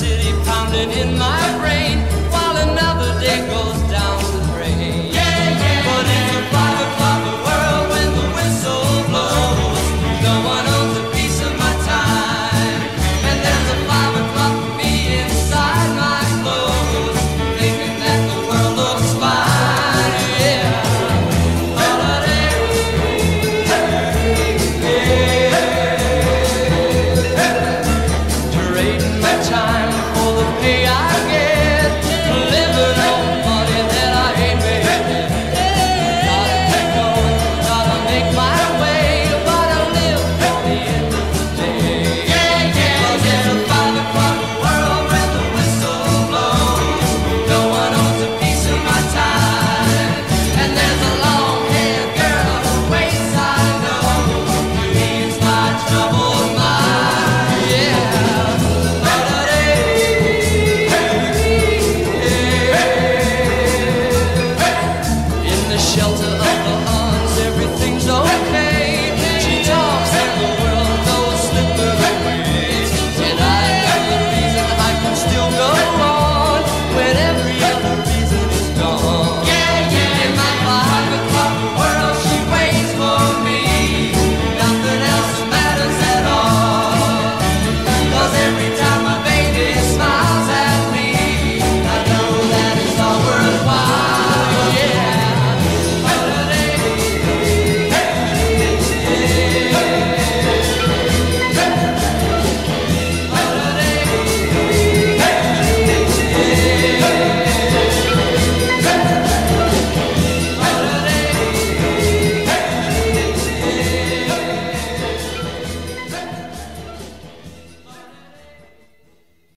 city pounding in my brain while another day goes down the drain. Yeah, yeah. But it's a 5 o'clock world when the whistle blows. No one owns a piece of my time, and there's a 5 o'clock for me inside my clothes, thinking that the world looks fine. Yeah. Holiday. Yeah. Trading my time